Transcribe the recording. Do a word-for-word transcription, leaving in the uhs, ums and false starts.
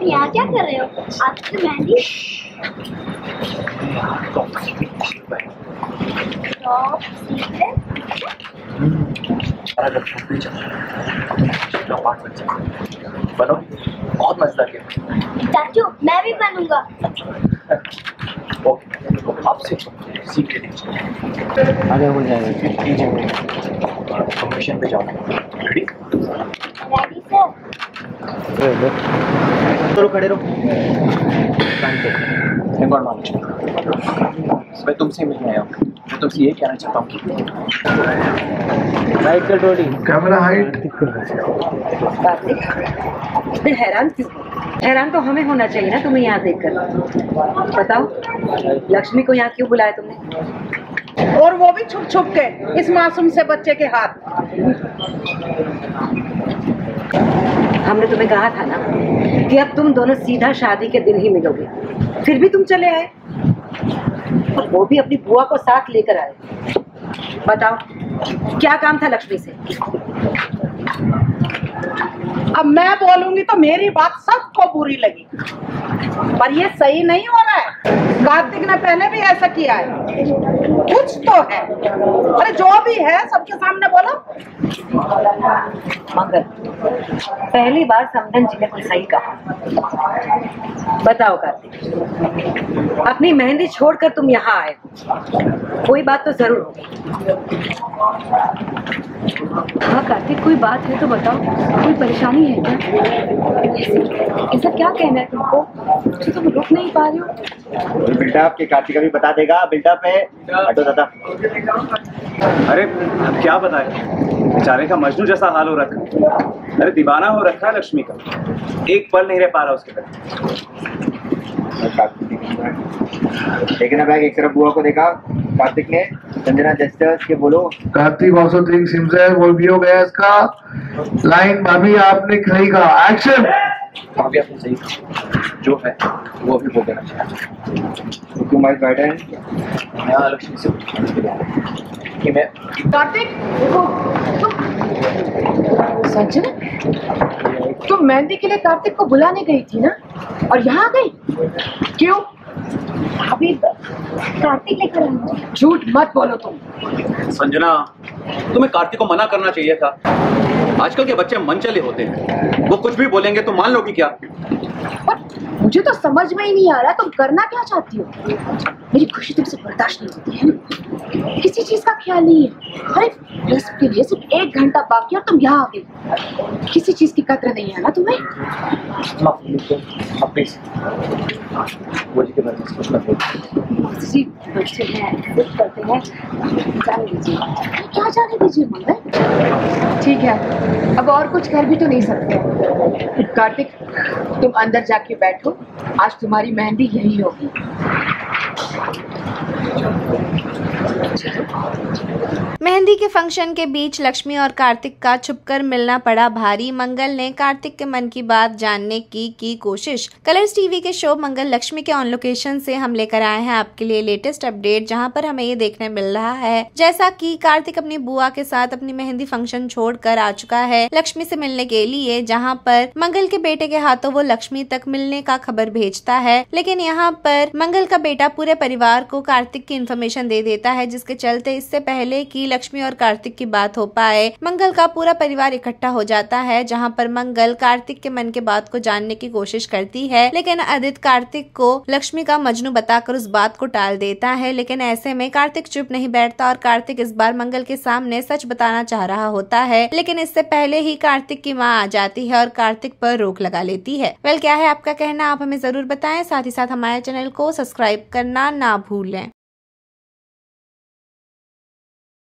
यहाँ क्या कर रहे हो? आपकी मेहंदी बनो, बहुत मजेदार किया। चाचू मैं भी बनूंगा। ओके, आप सीख सीख के दीजिए। आगे हो जाएगा। मिशन पे जाओ। रेडी? Ready sir. चलो खड़े रहो। एक बार मान लो, मैं तुमसे मिलने आया हूँ। मैं तुमसे ये कहना चाहता हूँ कि राइट का टोडी कैमरा हाइट। कार्तिक, इतने हैरान क्यों? हैरान तो हमें होना चाहिए ना तुम्हें यहाँ देखकर। बताओ, लक्ष्मी को यहाँ क्यों बुलाया तुमने? और वो भी छुप छुप के इस मासूम से बच्चे के हाथ। हमने तुम्हें कहा था ना कि अब तुम दोनों सीधा शादी के दिन ही मिलोगे, फिर भी तुम चले आए, और वो भी अपनी बुआ को साथ लेकर आए। बताओ, क्या काम था लक्ष्मी से? अब मैं बोलूंगी तो मेरी बात सबको बुरी लगी, पर ये सही नहीं हो रहा है। कार्तिक ने पहले भी ऐसा किया है, कुछ तो है। अरे जो भी है सबके सामने बोलो। मंगल, पहली बार समधन जी ने कुछ सही कहा। बताओ कार्तिक, अपनी मेहंदी छोड़कर तुम यहाँ आए, कोई बात तो जरूर होगी। हाँ कार्तिक, कोई बात है तो बताओ, कोई परेशानी है क्या? ऐसा क्या कहना है तुमको जो तुम रुक नहीं पा रहे हो? बिल्डअप के कार्तिक भी बता देगा। बिल्डअप है, हटो दादा। अरे अब क्या बताए, बेचारे का मजनू जैसा हाल हो रखा है। अरे दीवाना हो रखा है लक्ष्मी का, एक पल नहीं रह पा रहा उसके पास। लेकिन बैग एक तरफ बुआ को देखा कार्तिक ने, संजना जस्टर्स के बोलो। कार्तिक ऑल्सो थिंक्स हिमसेल्फ वो भी हो गया इसका लाइन। भाभी आपने सही कहा, एक्शन। भाभी आपने सही कहा, जो है वो भी बोल देना चाहिए। टू माय गाइडेंस, मैं लक्ष्मी से कि मैं कार्तिक, संजना, तुम मेहंदी के लिए कार्तिक को बुलाने गई थी ना, और यहाँ गई क्यों? अभी कार्तिक लेकर आऊंगा। झूठ मत बोलो तुम। संजना, तुम्हें कार्तिक को मना करना चाहिए था। आजकल के बच्चे मनचले होते हैं, वो कुछ भी बोलेंगे तो मान लो कि क्या। पर मुझे तो समझ में ही नहीं आ रहा तुम करना क्या चाहती हो। मेरी खुशी तुमसे बर्दाश्त नहीं होती है ना, किसी चीज का ख्याल नहीं है। अरे रेस्ट के लिए सिर्फ एक घंटा बाकी और तुम यहाँ आ गई, किसी चीज की कद्र नहीं है ना तुम्हें। वो जी के बारे में कुछ मत बोलो। किसी बच्चे हैं जिद करते हैं, जाने दीजिए। क्या जाने दीजिए मंगल, ठीक है, अब और कुछ कर भी तो नहीं सकते। कार्तिक, तुम अंदर जाके बैठो, आज तुम्हारी मेहंदी यही होगी। मेहंदी के फंक्शन के बीच लक्ष्मी और कार्तिक का छुपकर मिलना पड़ा भारी। मंगल ने कार्तिक के मन की बात जानने की की कोशिश। कलर्स टीवी के शो मंगल लक्ष्मी के ऑन लोकेशन से हम लेकर आए हैं आपके लिए लेटेस्ट अपडेट, जहां पर हमें ये देखने मिल रहा है जैसा कि कार्तिक अपनी बुआ के साथ अपनी मेहंदी फंक्शन छोड़कर आ चुका है लक्ष्मी से मिलने के लिए, जहाँ पर मंगल के बेटे के हाथों वो लक्ष्मी तक मिलने का खबर भेजता है। लेकिन यहाँ पर मंगल का बेटा पूरे परिवार को कार्तिक की इन्फॉर्मेशन दे देता है, जिसके चलते इससे पहले कि लक्ष्मी और कार्तिक की बात हो पाए मंगल का पूरा परिवार इकट्ठा हो जाता है, जहां पर मंगल कार्तिक के मन के बात को जानने की कोशिश करती है। लेकिन आदित्य कार्तिक को लक्ष्मी का मजनू बताकर उस बात को टाल देता है। लेकिन ऐसे में कार्तिक चुप नहीं बैठता और कार्तिक इस बार मंगल के सामने सच बताना चाह रहा होता है। लेकिन इससे पहले ही कार्तिक की माँ आ जाती है और कार्तिक पर रोक लगा लेती है। वेल, क्या है आपका कहना, आप हमें जरूर बताएं। साथ ही साथ हमारे चैनल को सब्सक्राइब करना ना भूलें।